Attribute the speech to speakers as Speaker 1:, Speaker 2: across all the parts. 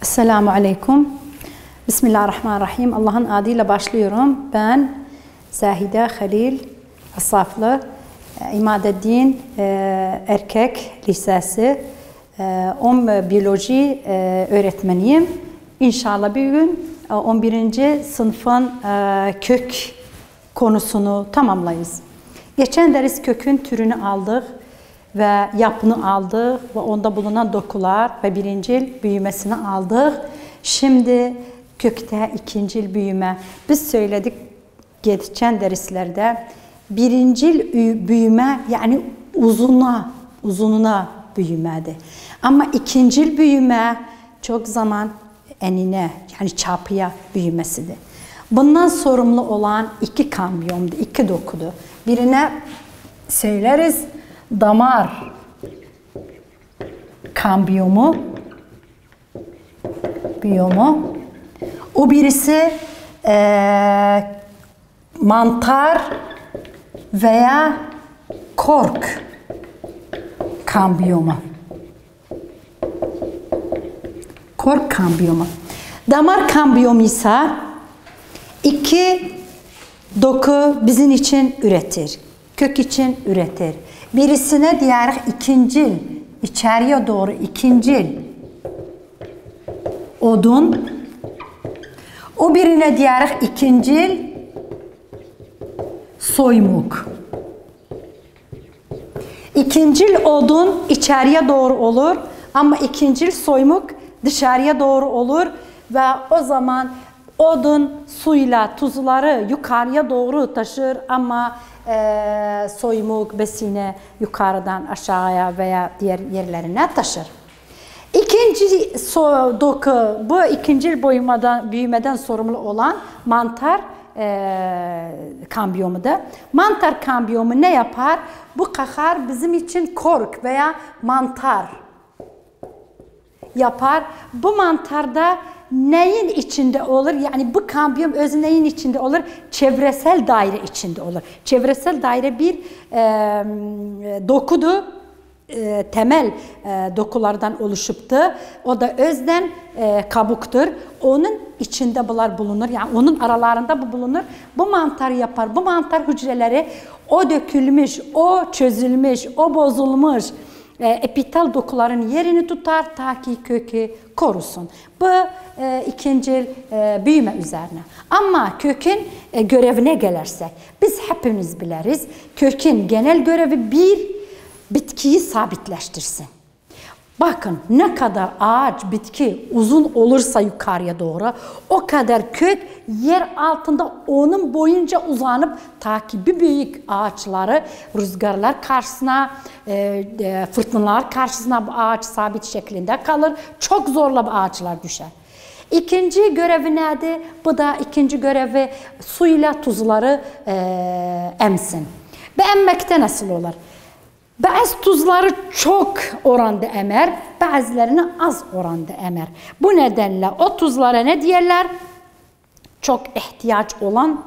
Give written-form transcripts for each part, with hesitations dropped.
Speaker 1: Esselamu Aleyküm. Bismillahirrahmanirrahim. Allah'ın adıyla başlıyorum. Ben Zahide Halil Asaflı, İmadeddin Erkek Lisesi biyoloji öğretmeniyim. İnşallah bir gün 11. sınıfın kök konusunu tamamlayız. Geçen ders kökün türünü aldık ve yapını aldık ve onda bulunan dokular ve birincil büyümesini aldık. Şimdi kökte ikincil büyüme. Biz söyledik geçen derslerde birincil büyüme yani uzunluğuna büyümedi. Ama ikincil büyüme çok zaman enine yani çapıya büyümesidir. Bundan sorumlu olan iki kambiyomdu, iki dokudu. Birine söyleriz damar kambiyomu, o birisi mantar veya kork kambiyomu. Kork kambiyomu. Damar kambiyomu ise iki doku bizim için üretir. Kök için üretir. Birisine diğer ikincil, içeriye doğru ikincil odun. O birine diğer ikincil soymuk. İkincil odun içeriye doğru olur ama ikincil soymuk dışarıya doğru olur ve o zaman odun suyla tuzları yukarıya doğru taşır ama soymuk besini yukarıdan aşağıya veya diğer yerlerine taşır. İkinci doku, bu ikinci büyümeden sorumlu olan mantar kambiyomu da. Mantar kambiyomu ne yapar? Bu kakar bizim için kork veya mantar yapar. Bu mantarda neyin içinde olur? Yani bu kambiyom özü neyin içinde olur? Çevresel daire içinde olur. Çevresel daire bir dokudu. Temel dokulardan oluşuptu. O da özden kabuktur. Onun içinde bunlar bulunur. Yani onun aralarında bu bulunur. Bu mantar yapar. Bu mantar hücreleri o dökülmüş, o çözülmüş, o bozulmuş epitel dokuların yerini tutar ta ki kökü korusun. Bu ikinci büyüme üzerine. Ama kökün görevine gelirsek biz hepimiz biliriz. Kökün genel görevi bir bitkiyi sabitleştirsin. Bakın ne kadar ağaç, bitki uzun olursa yukarıya doğru o kadar kök yer altında onun boyunca uzanıp ta ki bir büyük ağaçları rüzgarlar karşısına, fırtınalar karşısına bu ağaç sabit şeklinde kalır. Çok zorla bu ağaçlar düşer. İkinci görevi nedir? Bu da ikinci görevi suyla tuzları emsin. Ve emmekte nasıl olur? Bazı tuzları çok oranda emer, bazılarını az oranda emer. Bu nedenle o tuzlara ne diyorlar? Çok ihtiyaç olan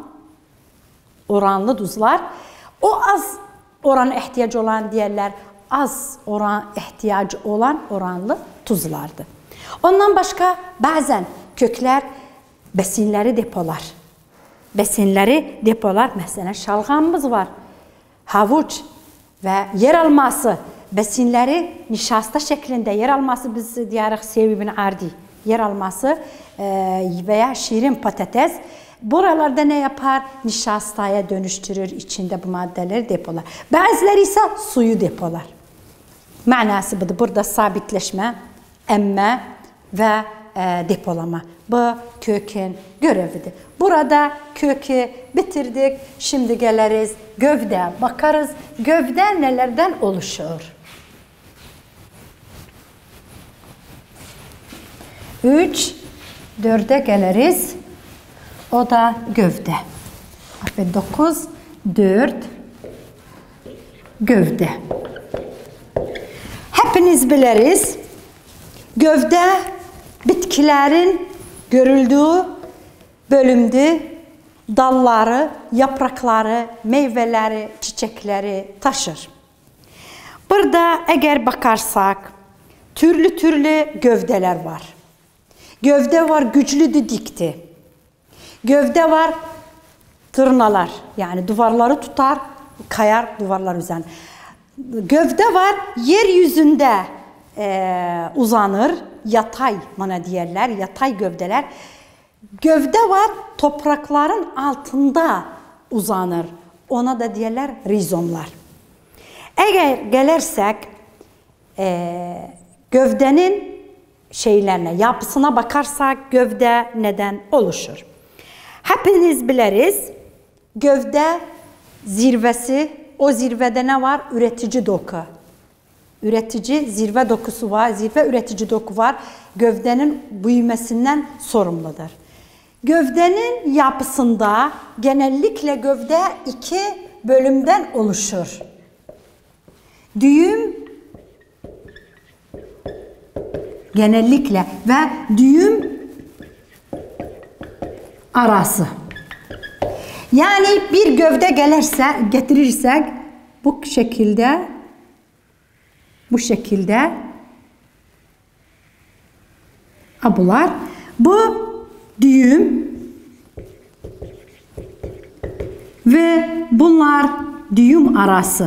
Speaker 1: oranlı tuzlar. O az oran ihtiyaç olan diyorlar. Az oran ihtiyacı olan oranlı tuzlardı. Ondan başka bazen kökler besinleri depolar. Besinleri depolar. Mesela şalgamımız var. Havuç ve yer alması, besinleri nişasta şeklinde yer alması biz diyarıq sevibin ardi yer alması veya şirin patates buralarda ne yapar? Nişastaya dönüştürür, içinde bu maddeleri depolar. Bazıları ise suyu depolar. Manası budur. Burada sabitleşme, emme ve depolama. Bu kökün görevidir. Burada kökü bitirdik. Şimdi geliriz gövde. Bakarız gövde nelerden oluşur? 3, 4'e geliriz. O da gövde. 9, 4, gövde. Hepiniz biliriz. Gövde bitkilerin görüldüğü bölümdür. Dalları, yaprakları, meyveleri, çiçekleri taşır. Burada eğer bakarsak türlü gövdeler var. Gövde var, güçlüdür, dikti. Gövde var, tırnalar. Yani duvarları tutar, kayar duvarlar üzerine. Gövde var, yeryüzünde uzanır. Yatay bana diyerler, yatay gövdeler. Gövde var, toprakların altında uzanır. Ona da diyerler rizomlar. Eğer gelirsek gövdenin şeylerine, yapısına bakarsak gövde neden oluşur? Hepiniz biliriz, gövde zirvesi, o zirvede ne var? Üretici doku. Üretici zirve dokusu var, zirve üretici doku var. Gövdenin büyümesinden sorumludur. Gövdenin yapısında genellikle gövde 2 bölümden oluşur. Düğüm genellikle ve düğüm arası. Yani bir gövde getirirsek bu şekilde abular. Bu düğüm ve bunlar düğüm arası.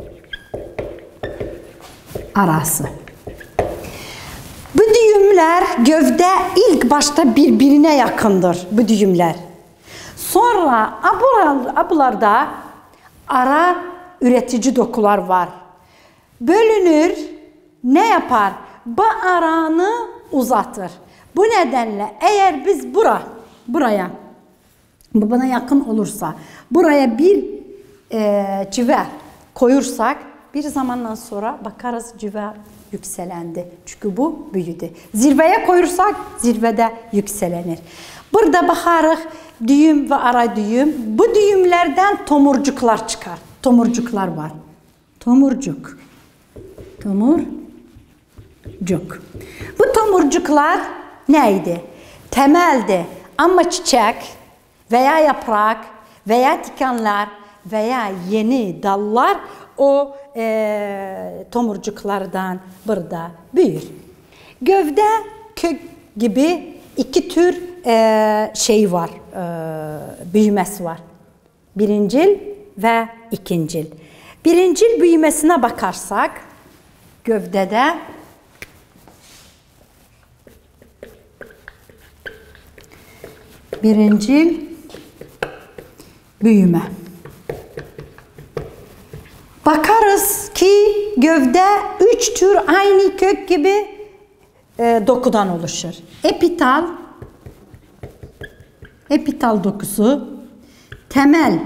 Speaker 1: Bu düğümler gövde ilk başta birbirine yakındır bu düğümler. Sonra abularda ara üretici dokular var. Bölünür, ne yapar? Bu aranı uzatır. Bu nedenle eğer biz buraya bana yakın olursa buraya bir civer koyursak bir zamandan sonra bakarız civer yükselendi. Çünkü bu büyüdü. Zirveye koyursak zirvede yükselenir. Burada bakarız düğüm ve ara düğüm. Bu düğümlerden tomurcuklar çıkar. Tomurcuklar var. Tomurcuk. Bu tomurcuklar neydi? Temeldi. Ama çiçek veya yaprak veya dikenler veya yeni dallar o tomurcuklardan burada büyür. Gövde kök gibi 2 tür şey var, büyümesi var. Birincil ve ikincil. Birincil büyümesine bakarsak gövdede birincil büyüme. Bakarız ki gövde 3 tür aynı kök gibi dokudan oluşur. Epital dokusu, temel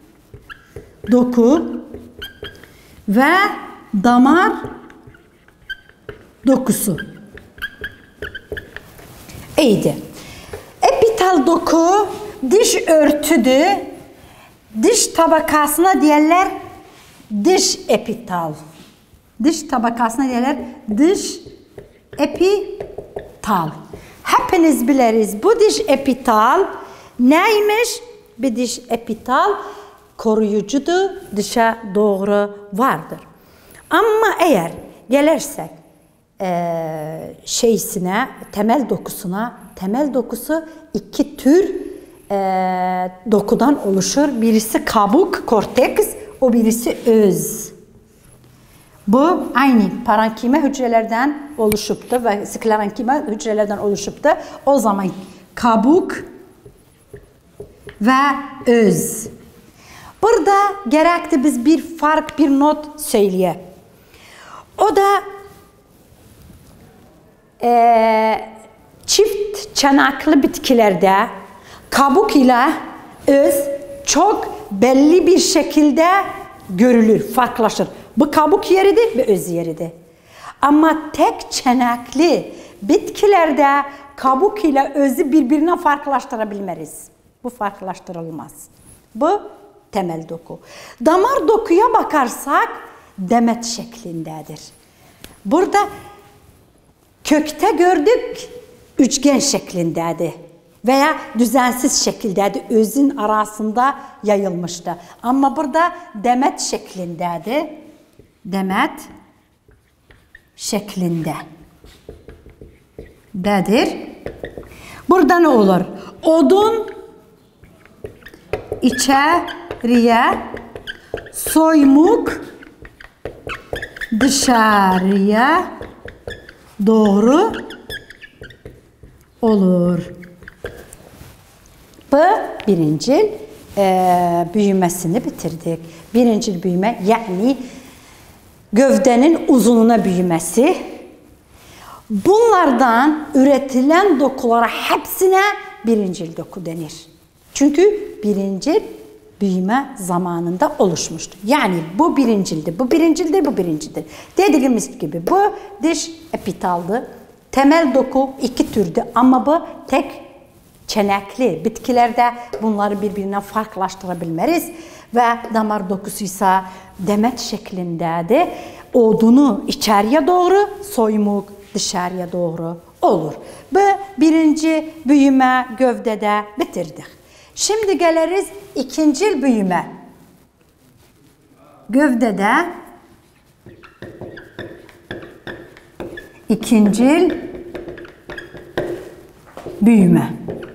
Speaker 1: doku ve damar dokusu. İyiydi. Epital doku diş örtüdü. Diş tabakasına diyorlar diş epital. Diş tabakasına diyorlar diş epital. Hepiniz biliriz bu diş epital neymiş? Bir diş epital koruyucudur, dışa doğru vardır. Ama eğer gelirsek temel dokusu 2 tür dokudan oluşur. Birisi kabuk, korteks, o birisi öz. Bu aynı parankime hücrelerden oluşuptu ve sklerenkime hücrelerden oluşuptu. O zaman kabuk ve öz. Burada gerekti biz bir not söyleye. O da çift çanaklı bitkilerde kabuk ile öz çok belli bir şekilde görülür, farklılaşır. Bu kabuk yeridir ve öz yeridir. Ama tek çanaklı bitkilerde kabuk ile özü birbirine farklılaştırabilmeriz. Bu farklılaştırılmaz. Bu temel doku. Damar dokuya bakarsak demet şeklindedir. Burada kökte gördük üçgen şeklindedir veya düzensiz şekildedir. Özün arasında yayılmıştı. Ama burada demet şeklindedir. Demet şeklinde. Burada ne olur? Odun içeriye, soymuk dışarıya doğru olur. Bu birincil büyümesini bitirdik. Birincil büyüme yani gövdenin uzunluğuna büyümesi. Bunlardan üretilen dokulara hepsine birincil doku denir. Çünkü birincil büyüme zamanında oluşmuştur. Yani bu birincildir, bu birincildir, bu birincildir. Dediğimiz gibi bu diş epitaldı. Temel doku iki türdü ama bu tek çenekli. Bitkilerde bunları birbirinden farklılaştırabilmeriz. Ve damar dokusu ise demet şeklindedir. Odunu içeriye doğru, soymuk dışarıya doğru olur. Bu birinci büyüme gövdede bitirdik. Şimdi geliriz ikincil büyüme. Gövdede ikincil büyüme.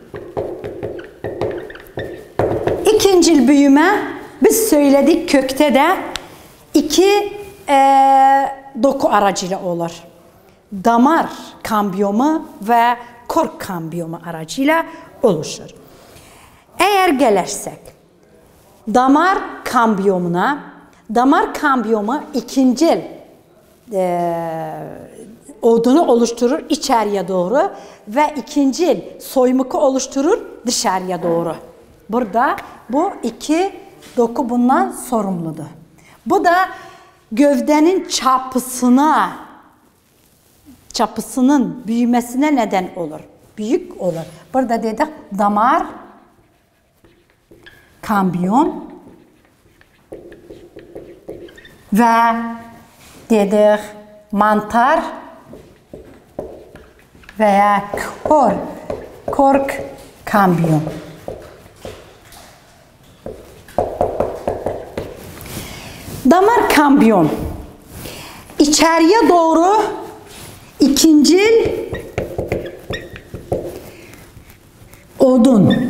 Speaker 1: İkincil büyüme biz söyledik kökte de iki doku aracıyla olur. Damar kambiyomu ve kork kambiyomu aracıyla oluşur. Eğer gelirsek damar kambiyomuna, damar kambiyomu ikincil odunu oluşturur içeriye doğru ve ikincil soymuku oluşturur dışarıya doğru. Burada bu iki doku bundan sorumludur. Bu da gövdenin çapısının büyümesine neden olur. Büyük olur. Burada dedik damar, kambiyom ve dedik mantar veya kork kambiyom. Damar kambiyom içeriye doğru ikincil odun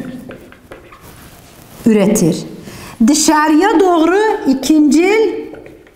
Speaker 1: üretir. Dışarıya doğru ikincil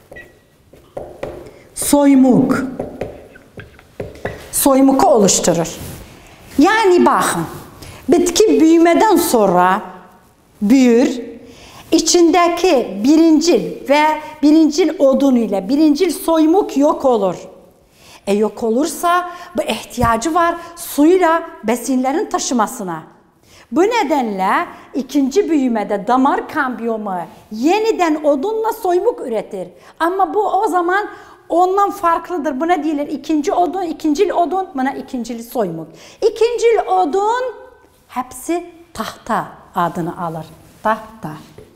Speaker 1: soymuku oluşturur. Yani bakın bitki büyümeden sonra büyür. İçindeki birincil odun ile birincil soymuk yok olur. Yok olursa bu ihtiyacı var suyla besinlerin taşımasına. Bu nedenle ikinci büyümede damar kambiyomu yeniden odunla soymuk üretir. Ama bu o zaman ondan farklıdır. Buna diyorlar ikincil odun, buna ikincil soymuk. İkincil odun hepsi tahta adını alır. Tahta.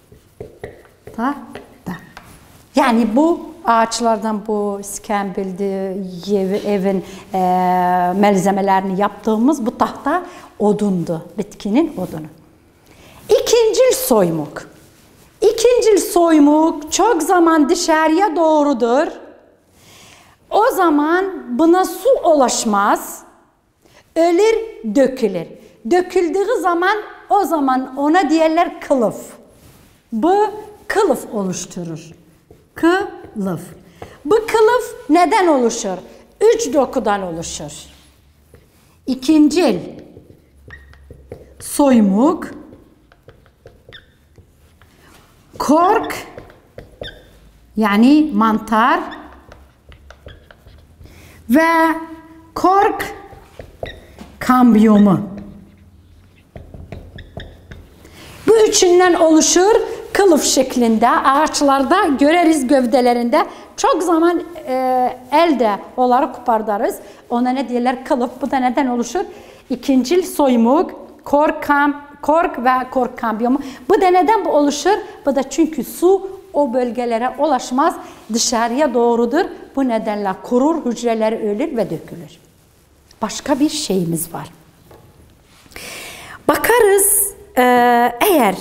Speaker 1: Yani bu ağaçlardan bu iskambildi, evin malzemelerini yaptığımız bu tahta odundu. Bitkinin odunu. İkincil soymuk. İkincil soymuk çok zaman dışarıya doğrudur. O zaman buna su ulaşmaz. Ölür, dökülür. Döküldüğü zaman o zaman ona diyorlar kılıf. Bu kılıf oluşturur. Kılıf. Bu kılıf neden oluşur? 3 dokudan oluşur. İkincil soymuk, kork yani mantar ve kork kambiyomu. Bu üçünden oluşur. Kılıf şeklinde ağaçlarda göreriz gövdelerinde. Çok zaman elde olarak kopardarız. Ona ne diyorlar? Kılıf. Bu da neden oluşur? İkincil soymuk, kork ve kork kambiyomu. Bu da neden bu oluşur? Bu da çünkü su o bölgelere ulaşmaz. Dışarıya doğrudur. Bu nedenle kurur, hücreleri ölür ve dökülür. Başka bir şeyimiz var. Bakarız eğer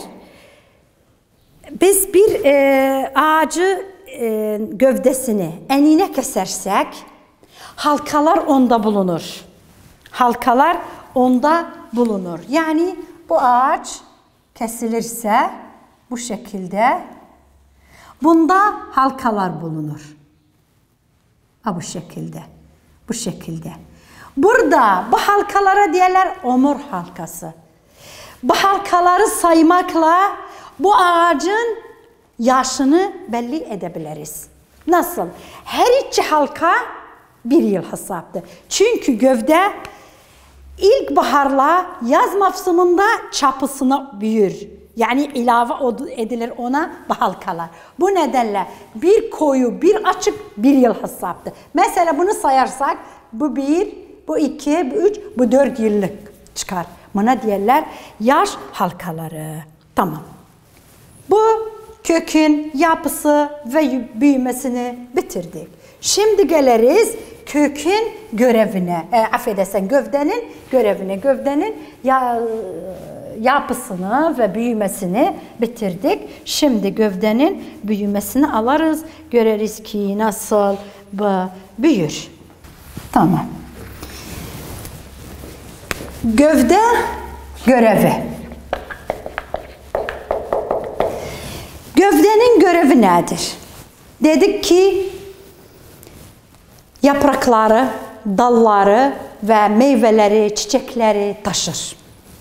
Speaker 1: biz bir ağacı gövdesini enine kesersek halkalar onda bulunur. Halkalar onda bulunur. Yani bu ağaç kesilirse bu şekilde bunda halkalar bulunur. Bu şekilde. Bu şekilde. Burada bu halkalara diyorlar omur halkası. Bu halkaları saymakla bu ağacın yaşını belli edebiliriz. Nasıl? Her iki halka bir yıl hesaptır. Çünkü gövde ilkbaharla yaz mevsiminde çapısına büyür. Yani ilave edilir ona bu halkalar. Bu nedenle bir koyu, bir açık bir yıl hesaptır. Mesela bunu sayarsak bu 1, bu 2, bu 3, bu 4 yıllık çıkar. Buna diyorlar yaş halkaları. Tamam. Bu kökün yapısı ve büyümesini bitirdik. Şimdi geliriz kökün görevine, affedersen gövdenin görevine. Gövdenin yapısını ve büyümesini bitirdik. Şimdi gövdenin büyümesini alırız. Göreriz ki nasıl büyür. Tamam. Gövde görevi. Gövdenin görevi nedir? Dedik ki yaprakları, dalları ve meyveleri, çiçekleri taşır.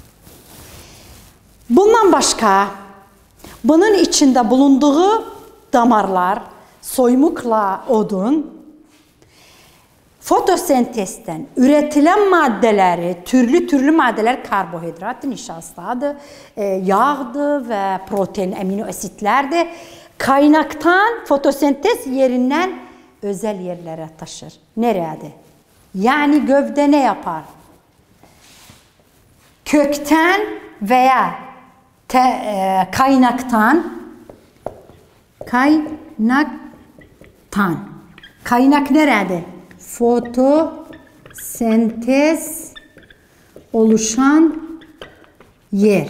Speaker 1: Bundan başka bunun içinde bulunduğu damarlar, soymukla odun, fotosentezden üretilen maddeleri, türlü maddeler karbohidrat, nişastadır, yağdır ve protein, amino asitlerdir. Kaynaktan fotosentez yerinden özel yerlere taşır. Nerede? Yani gövde ne yapar? Kökten veya kaynaktan. Kaynak nerede? Fotosentez oluşan yer.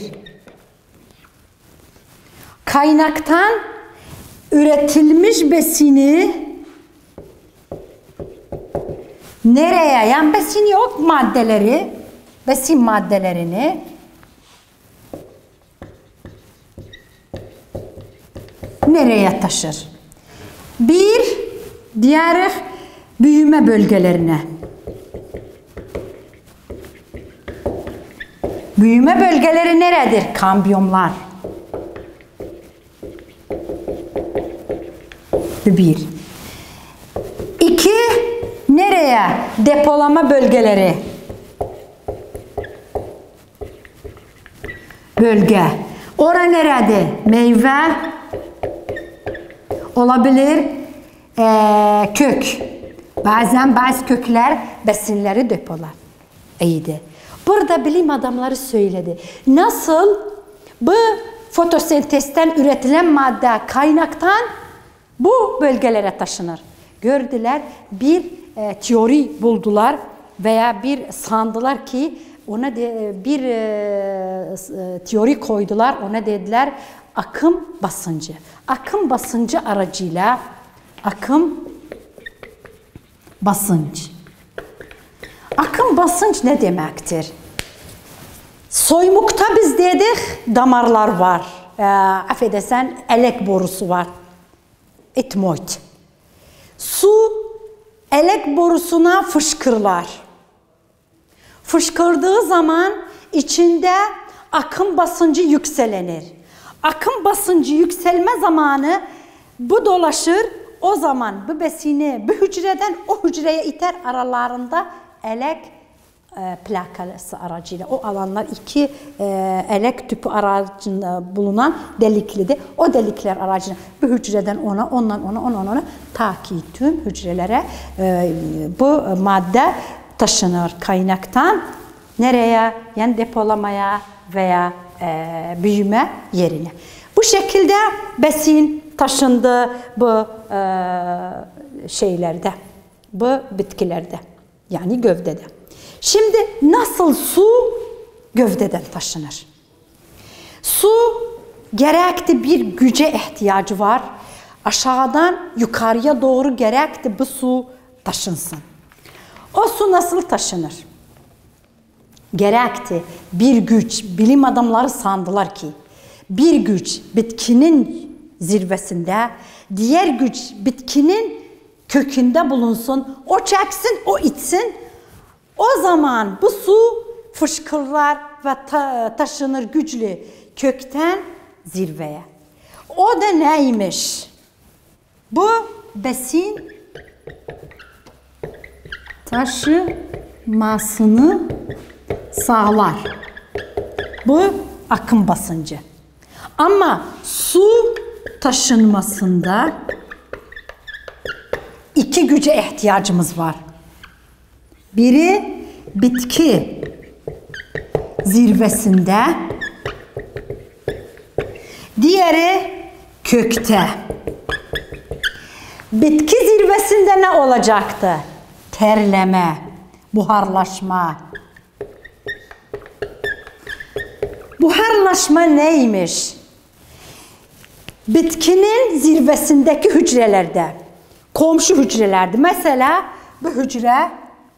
Speaker 1: Kaynaktan üretilmiş besini nereye? Yani besin yok maddeleri, besin maddelerini nereye taşır? Bir, diğer büyüme bölgelerine. Büyüme bölgeleri neredir? Kambiyomlar. Bir. İki, nereye? Depolama bölgeleri. Bölge. Ora nerede? Meyve olabilir, kök. Bazen bazı kökler besinleri depolar. İyiydi. Burada bilim adamları söyledi. Nasıl bu fotosentezden üretilen madde kaynaktan bu bölgelere taşınır. Gördüler, bir teori buldular veya bir sandılar ki ona bir teori koydular. Ona dediler akım basıncı. Akım basıncı aracıyla akım basınç. Akım basınç ne demektir? Soymukta biz dedik damarlar var. Affedersen elek borusu var. Etmoid. Su elek borusuna fışkırlar. Fışkırdığı zaman içinde akım basıncı yükselenir. Akım basıncı yükselme zamanı bu dolaşır. O zaman bu besini bu hücreden o hücreye iter, aralarında elek plakası aracıyla. O alanlar iki elek tüpü aracında bulunan deliklidir. O delikler aracıyla bu hücreden ona, ondan ona ta ki tüm hücrelere bu madde taşınır kaynaktan. Nereye? Yani depolamaya veya büyüme yerine. Bu şekilde besin taşındı bu şeylerde, bu bitkilerde, yani gövdede. Şimdi nasıl su gövdeden taşınır? Su gerekli bir güce ihtiyacı var. Aşağıdan yukarıya doğru gerekli bu su taşınsın. O su nasıl taşınır? gerekti. Bir güç, bilim adamları sandılar ki bir güç bitkinin zirvesinde, diğer güç bitkinin kökünde bulunsun, o çeksin, o içsin. O zaman bu su fışkırlar ve taşınır güçlü kökten zirveye. O da neymiş? Bu besin taşımasını sağlar. Bu akım basıncı. Ama su taşınmasında iki güce ihtiyacımız var. Biri bitki zirvesinde, diğeri kökte. Bitki zirvesinde ne olacaktı? Terleme, buharlaşma. Buharlaşma neymiş? Bitkinin zirvesindeki hücrelerde, komşu hücrelerde. Mesela bu hücre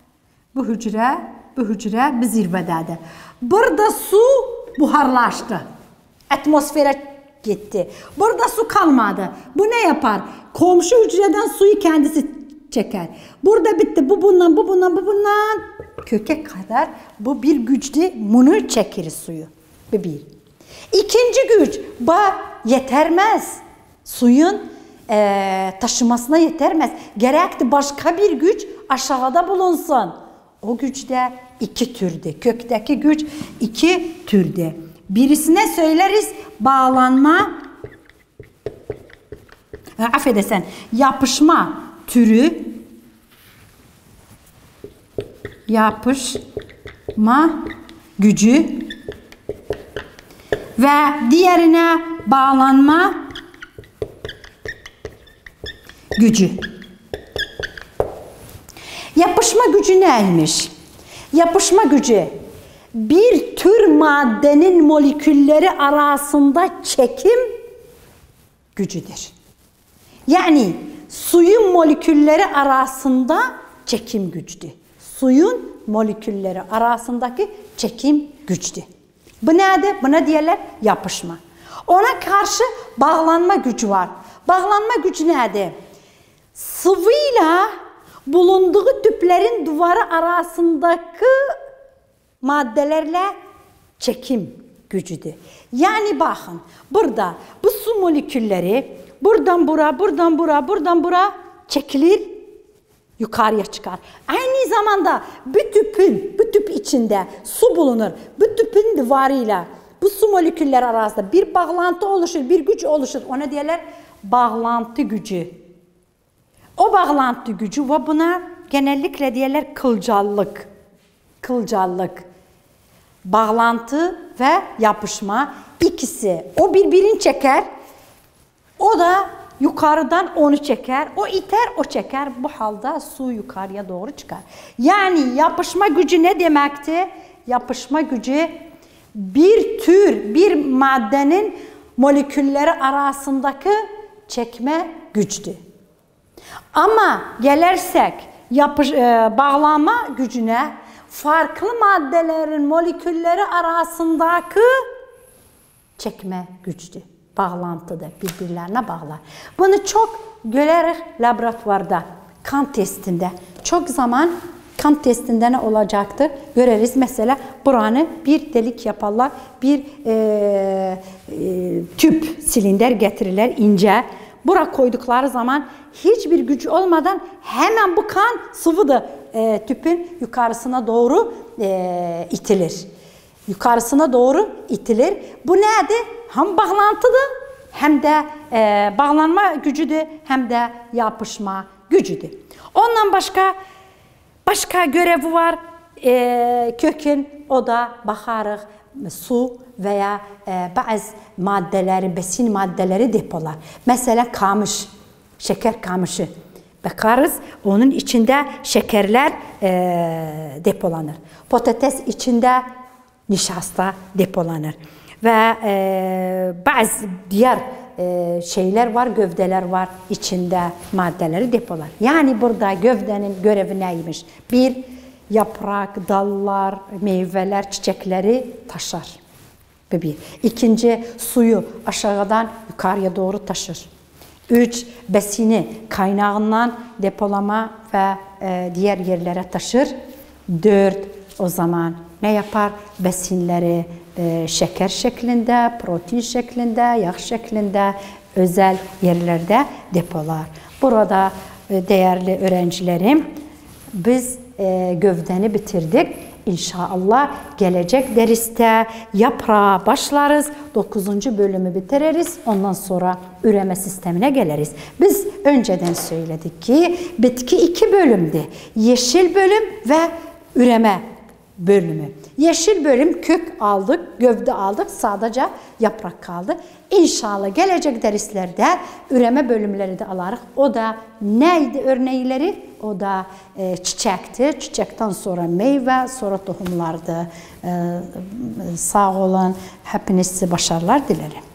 Speaker 1: bir zirvedədir. Burada su buharlaştı. Atmosfere gitti. Burada su kalmadı. Bu ne yapar? Komşu hücreden suyu kendisi çeker. Burada bitti. Bu bundan. Köke kadar bu bir güçtü. Bunu çekir suyu. Bu bir. İkinci güç. Bu yetermez. Suyun taşımasına yetermez. Gerekti başka bir güç aşağıda bulunsun. O güç de iki türdü. Kökteki güç iki türdü. Birisine söyleriz bağlanma, affedersen yapışma türü, yapışma gücü ve diğerine bağlanma gücü. Yapışma gücü neymiş? Yapışma gücü bir tür maddenin molekülleri arasında çekim gücüdür. Yani suyun molekülleri arasında çekim güçtü. Suyun molekülleri arasındaki çekim güçtü. Bu nedir? Buna diyorlar yapışma. Ona karşı bağlanma gücü var. Bağlanma gücü nedir? Sıvıyla bulunduğu tüplerin duvarı arasındaki maddelerle çekim gücüdür. Yani bakın burada bu su molekülleri buradan buraya çekilir, yukarıya çıkar. Aynı zamanda bu tüp içinde su bulunur. Bu tüpün duvarıyla bu su molekülleri arasında bir bağlantı oluşur, bir güç oluşur. Ona diyorlar bağlantı gücü. O bağlantı gücü ve buna genellikle diyorlar kılcallık. Kılcallık. Bağlantı ve yapışma ikisi. O birbirini çeker. O da yukarıdan onu çeker. O iter, o çeker. Bu halde su yukarıya doğru çıkar. Yani yapışma gücü ne demekti? Yapışma gücü bir maddenin molekülleri arasındaki çekme güçtü. Ama gelirsek bağlama gücüne, farklı maddelerin molekülleri arasındaki çekme güçtü. Bağlantıda birbirlerine bağlar. Bunu çok görürüz laboratuvarda, kan testinde. Çok zaman kan testinde ne olacaktır? Görürüz mesela buranı bir delik yaparlar, bir tüp, silindir getirirler ince. Buraya koydukları zaman hiçbir gücü olmadan hemen bu kan sıvı da tüpün yukarısına doğru itilir. Yukarısına doğru itilir. Bu nedir? Hem bağlantıdır hem de bağlanma gücüdür hem de yapışma gücüdür. Ondan başka görevi var kökün. O da bakarıq su veya bazı maddeleri, besin maddeleri depolar. Mesela kamış, şeker kamışı. Bakarız onun içinde şekerler depolanır. Patates içinde nişasta depolanır. Ve bazı diğer şeyler var, gövdeler var içinde maddeleri depolar. Yani burada gövdenin görevi neymiş? Bir, yaprak, dallar, meyveler, çiçekleri taşır. Bu bir. İkinci, suyu aşağıdan yukarıya doğru taşır. 3. Besini kaynağından depolama ve diğer yerlere taşır. 4. O zaman ne yapar? Besinleri şeker şeklinde, protein şeklinde, yağ şeklinde özel yerlerde depolar. Burada değerli öğrencilerim, biz gövdeni bitirdik. İnşallah gelecek derste yaprağa başlarız. 9. bölümü bitiririz. Ondan sonra üreme sistemine geliriz. Biz önceden söyledik ki bitki 2 bölümdü. Yeşil bölüm ve üreme bölümü. Yeşil bölüm kök aldık, gövde aldık, sadece yaprak kaldı. İnşallah gelecek derslerde üreme bölümleri de alarıq. O da neydi örnekleri? O da çiçekti. Çiçekten sonra meyve, sonra tohumlardı. Sağ olun. Hepinize başarılar dilerim.